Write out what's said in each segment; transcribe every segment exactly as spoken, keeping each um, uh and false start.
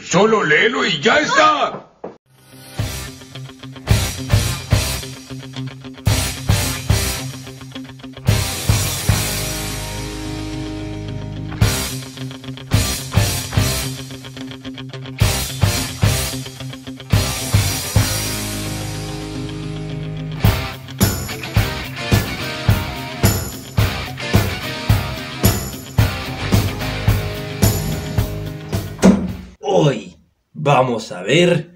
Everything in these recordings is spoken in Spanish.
Solo léelo y ya está. Hoy vamos a ver...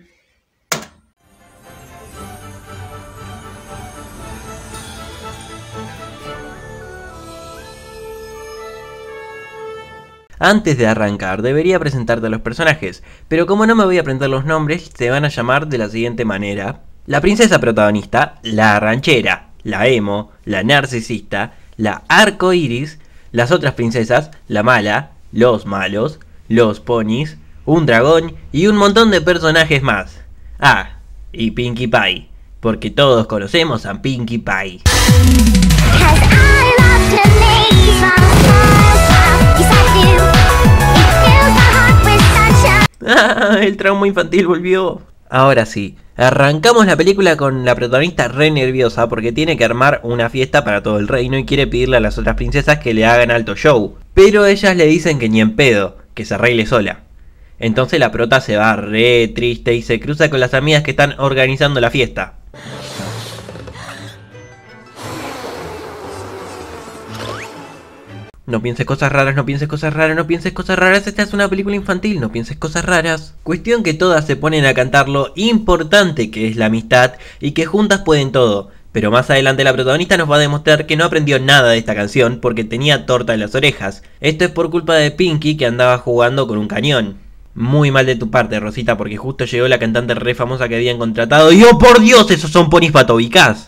Antes de arrancar, debería presentarte a los personajes, pero como no me voy a aprender los nombres, se van a llamar de la siguiente manera. La princesa protagonista, la ranchera, la emo, la narcisista, la arcoiris, las otras princesas, la mala, los malos, los ponis, un dragón y un montón de personajes más. Ah, y Pinkie Pie, porque todos conocemos a Pinkie Pie. Ah, el trauma infantil volvió. Ahora sí, arrancamos la película con la protagonista re nerviosa porque tiene que armar una fiesta para todo el reino y quiere pedirle a las otras princesas que le hagan alto show. Pero ellas le dicen que ni en pedo, que se arregle sola. Entonces la prota se va re triste y se cruza con las amigas que están organizando la fiesta. No pienses cosas raras, no pienses cosas raras, no pienses cosas raras, esta es una película infantil, no pienses cosas raras. Cuestión que todas se ponen a cantar lo importante que es la amistad y que juntas pueden todo. Pero más adelante la protagonista nos va a demostrar que no aprendió nada de esta canción porque tenía torta en las orejas. Esto es por culpa de Pinkie que andaba jugando con un cañón. Muy mal de tu parte, Rosita, porque justo llegó la cantante re famosa que habían contratado y ¡oh por Dios! Esos son ponis patobicás.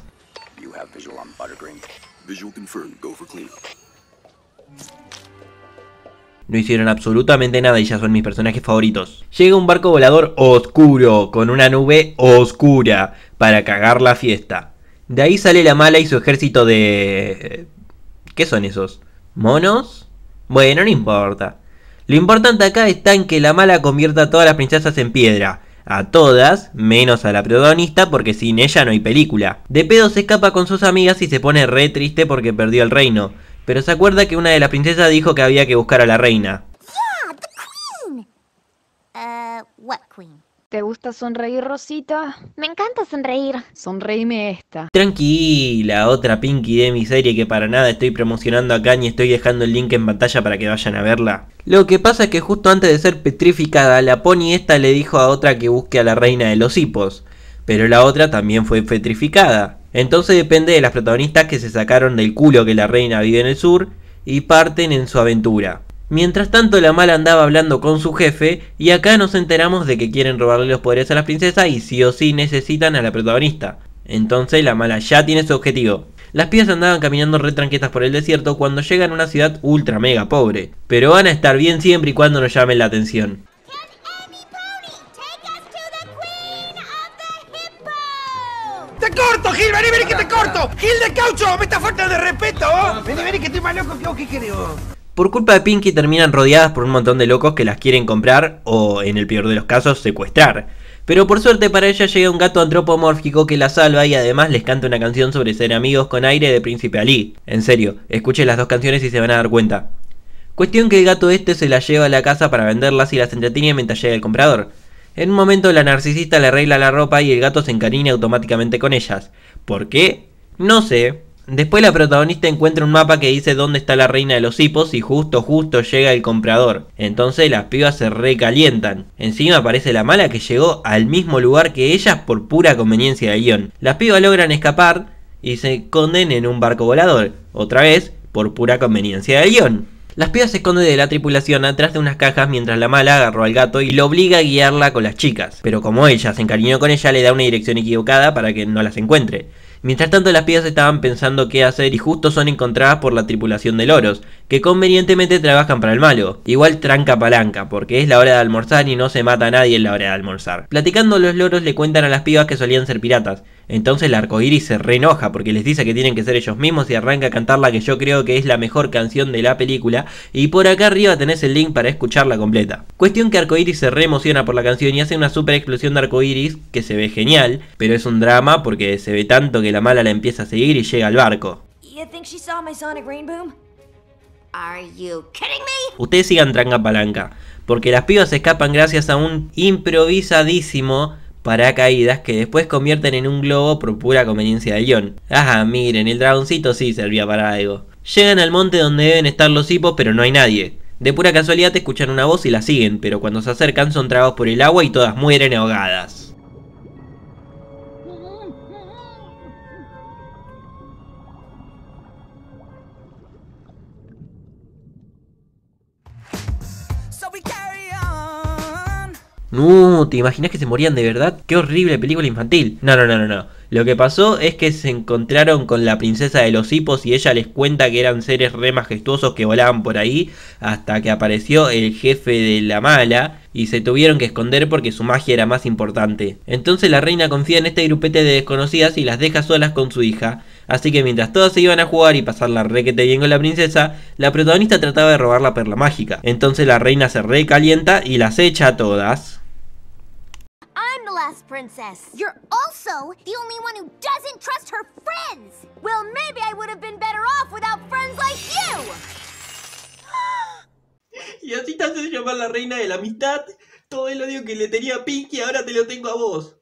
No hicieron absolutamente nada y ya son mis personajes favoritos. Llega un barco volador oscuro, con una nube oscura, para cagar la fiesta. De ahí sale la mala y su ejército de... ¿Qué son esos? ¿Monos? Bueno, no importa. Lo importante acá está en que la mala convierta a todas las princesas en piedra. A todas, menos a la protagonista porque sin ella no hay película. De pedo se escapa con sus amigas y se pone re triste porque perdió el reino. Pero se acuerda que una de las princesas dijo que había que buscar a la reina. Yeah, the queen. Uh, what queen? ¿Te gusta sonreír, Rosita? Me encanta sonreír. Sonreíme esta. Tranquila, otra Pinkie de mi serie que para nada estoy promocionando acá ni estoy dejando el link en pantalla para que vayan a verla. Lo que pasa es que justo antes de ser petrificada, la pony esta le dijo a otra que busque a la reina de los hipos. Pero la otra también fue petrificada. Entonces depende de las protagonistas que se sacaron del culo que la reina vive en el sur y parten en su aventura. Mientras tanto la mala andaba hablando con su jefe y acá nos enteramos de que quieren robarle los poderes a las princesas y sí o sí necesitan a la protagonista. Entonces la mala ya tiene su objetivo. Las pibas andaban caminando re tranquilas por el desierto cuando llegan a una ciudad ultra mega pobre. Pero van a estar bien siempre y cuando nos llamen la atención. ¡Te corto, Gil! ¡Vení, vení que te corto! ¡Gil de caucho! ¡Me está falta de respeto! ¡Vení, vení que estoy más loco que vos! ¿Qué querés vos? Por culpa de Pinkie terminan rodeadas por un montón de locos que las quieren comprar o, en el peor de los casos, secuestrar. Pero por suerte para ella llega un gato antropomórfico que la salva y además les canta una canción sobre ser amigos con aire de Príncipe Ali. En serio, escuchen las dos canciones y se van a dar cuenta. Cuestión que el gato este se las lleva a la casa para venderlas y las entretiene mientras llega el comprador. En un momento la narcisista le arregla la ropa y el gato se encariña automáticamente con ellas. ¿Por qué? No sé. Después la protagonista encuentra un mapa que dice dónde está la reina de los hipos y justo justo llega el comprador. Entonces las pibas se recalientan. Encima aparece la mala que llegó al mismo lugar que ellas por pura conveniencia de guión. Las pibas logran escapar y se esconden en un barco volador. Otra vez por pura conveniencia de guión. Las pibas se esconden de la tripulación atrás de unas cajas mientras la mala agarró al gato y lo obliga a guiarla con las chicas. Pero como ella se encariñó con ella, le da una dirección equivocada para que no las encuentre. Mientras tanto las pibas estaban pensando qué hacer y justo son encontradas por la tripulación de loros, que convenientemente trabajan para el malo. Igual tranca palanca, porque es la hora de almorzar y no se mata a nadie en la hora de almorzar. Platicando los loros le cuentan a las pibas que solían ser piratas, Entonces el arcoiris se re enoja porque les dice que tienen que ser ellos mismos y arranca a cantar la que yo creo que es la mejor canción de la película, y por acá arriba tenés el link para escucharla completa. Cuestión que arcoiris se re emociona por la canción y hace una super explosión de arcoiris que se ve genial, pero es un drama porque se ve tanto que la mala la empieza a seguir y llega al barco. You think she saw my sonic rain boom? Are you kidding me? Ustedes sigan tranca palanca, porque las pibas se escapan gracias a un improvisadísimo paracaídas que después convierten en un globo por pura conveniencia de guión. Ajá, miren, el dragoncito sí servía para algo. Llegan al monte donde deben estar los hipos, pero no hay nadie. De pura casualidad te escuchan una voz y la siguen, pero cuando se acercan son tragados por el agua y todas mueren ahogadas. No, ¿te imaginas que se morían de verdad? ¡Qué horrible película infantil! No, no, no, no, no. Lo que pasó es que se encontraron con la princesa de los hipos y ella les cuenta que eran seres re majestuosos que volaban por ahí hasta que apareció el jefe de la mala y se tuvieron que esconder porque su magia era más importante. Entonces la reina confía en este grupete de desconocidas y las deja solas con su hija. Así que mientras todas se iban a jugar y pasarla requete bien con la princesa, la protagonista trataba de robar la perla mágica. Entonces la reina se recalienta y las echa a todas. I'm the last princess. You're also the only one who doesn't trust her friends. Well, maybe I would have been better off without friends like you. Y así te haces llamar la reina de la amistad. Todo el odio que le tenía a Pinky ahora te lo tengo a vos.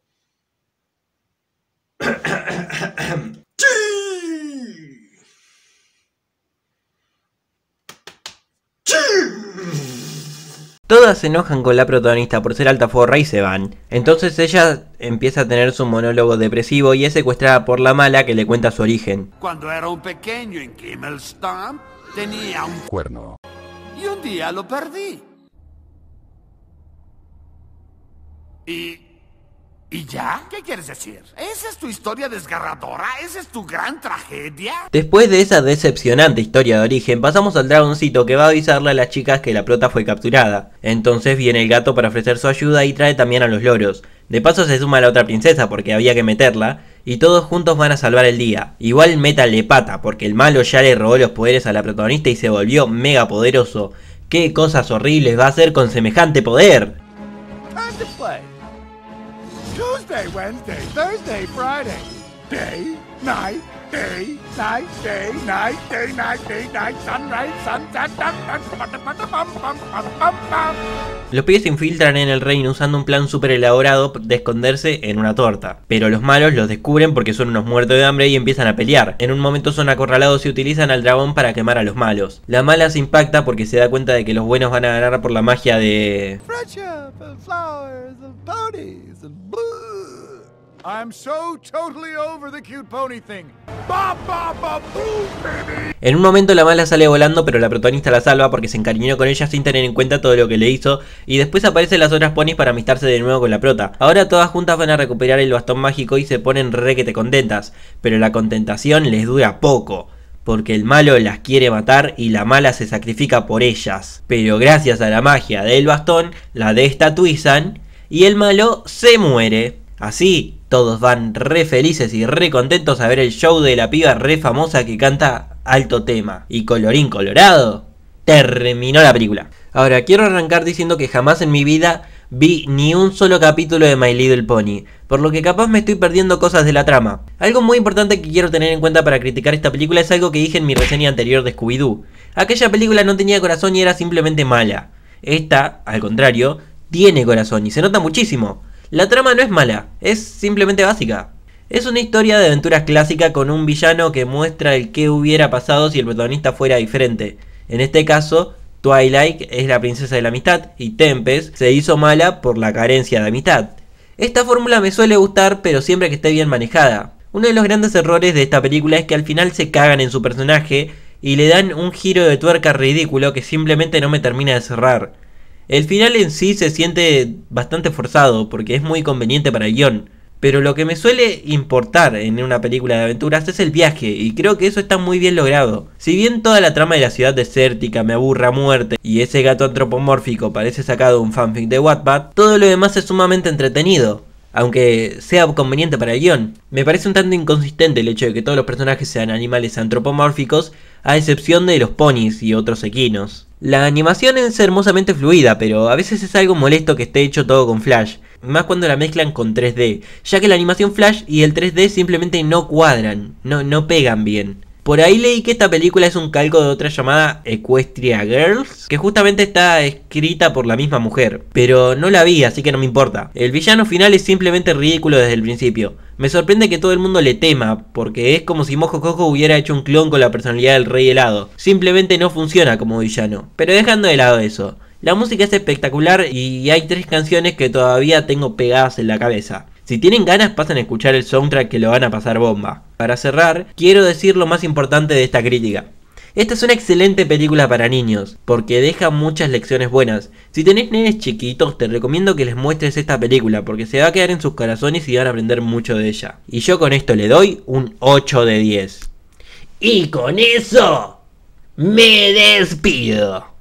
Todas se enojan con la protagonista por ser altaforra y se van. Entonces ella empieza a tener su monólogo depresivo y es secuestrada por la mala que le cuenta su origen. Cuando era un pequeño en Kimmelstamp, tenía un Cuerno. y un día lo perdí. ¿Y... ¿Y ya? ¿Qué quieres decir? ¿Esa es tu historia desgarradora? ¿Esa es tu gran tragedia? Después de esa decepcionante historia de origen, pasamos al dragoncito que va a avisarle a las chicas que la prota fue capturada. Entonces viene el gato para ofrecer su ayuda y trae también a los loros. De paso se suma la otra princesa porque había que meterla, y todos juntos van a salvar el día. Igual métale pata porque el malo ya le robó los poderes a la protagonista y se volvió mega poderoso. ¿Qué cosas horribles va a hacer con semejante poder? Time to play. Tuesday, Wednesday, Thursday, Friday. Day, night, day, night, day, night, day, night, day, night, sunrise, sunset, dum, dum, dum, dum, bum, bum, bum, bum, bum. Los pibes se infiltran en el reino usando un plan súper elaborado de esconderse en una torta. Pero los malos los descubren porque son unos muertos de hambre y empiezan a pelear. En un momento son acorralados y utilizan al dragón para quemar a los malos. La mala se impacta porque se da cuenta de que los buenos van a ganar por la magia de... Friendship and flowers and ponies and blue. I'm so totally over the cute pony thing. Ba, ba, ba, boom, baby. En un momento la mala sale volando, pero la protagonista la salva porque se encariñó con ella sin tener en cuenta todo lo que le hizo, y después aparecen las otras ponis para amistarse de nuevo con la prota. Ahora todas juntas van a recuperar el bastón mágico y se ponen requete contentas, pero la contentación les dura poco, porque el malo las quiere matar y la mala se sacrifica por ellas. Pero gracias a la magia del bastón, la destatuizan y el malo se muere. Así, todos van re felices y re contentos a ver el show de la piba re famosa que canta alto tema. Y colorín colorado, terminó la película. Ahora, quiero arrancar diciendo que jamás en mi vida vi ni un solo capítulo de My Little Pony, por lo que capaz me estoy perdiendo cosas de la trama. Algo muy importante que quiero tener en cuenta para criticar esta película es algo que dije en mi reseña anterior de Scooby-Doo. Aquella película no tenía corazón y era simplemente mala. Esta, al contrario, tiene corazón y se nota muchísimo. La trama no es mala, es simplemente básica. Es una historia de aventuras clásica con un villano que muestra el qué hubiera pasado si el protagonista fuera diferente. En este caso, Twilight es la princesa de la amistad y Tempest se hizo mala por la carencia de amistad. Esta fórmula me suele gustar, pero siempre que esté bien manejada. Uno de los grandes errores de esta película es que al final se cagan en su personaje y le dan un giro de tuerca ridículo que simplemente no me termina de cerrar. El final en sí se siente bastante forzado porque es muy conveniente para el guión, pero lo que me suele importar en una película de aventuras es el viaje, y creo que eso está muy bien logrado. Si bien toda la trama de la ciudad desértica me aburre a muerte y ese gato antropomórfico parece sacado de un fanfic de Wattpad, todo lo demás es sumamente entretenido. aunque sea conveniente para el guión. Me parece un tanto inconsistente el hecho de que todos los personajes sean animales antropomórficos, a excepción de los ponis y otros equinos. La animación es hermosamente fluida, pero a veces es algo molesto que esté hecho todo con Flash, más cuando la mezclan con tres D, ya que la animación Flash y el tres D simplemente no cuadran, no, no pegan bien. Por ahí leí que esta película es un calco de otra llamada Equestria Girls, que justamente está escrita por la misma mujer, pero no la vi, así que no me importa. El villano final es simplemente ridículo desde el principio. Me sorprende que todo el mundo le tema, porque es como si Mojo Jojo hubiera hecho un clon con la personalidad del Rey Helado. Simplemente no funciona como villano. Pero dejando de lado eso, la música es espectacular y hay tres canciones que todavía tengo pegadas en la cabeza. Si tienen ganas, pasen a escuchar el soundtrack, que lo van a pasar bomba. Para cerrar, quiero decir lo más importante de esta crítica. Esta es una excelente película para niños, porque deja muchas lecciones buenas. Si tenés nenes chiquitos, te recomiendo que les muestres esta película, porque se va a quedar en sus corazones y van a aprender mucho de ella. Y yo con esto le doy un ocho de diez. Y con eso, me despido.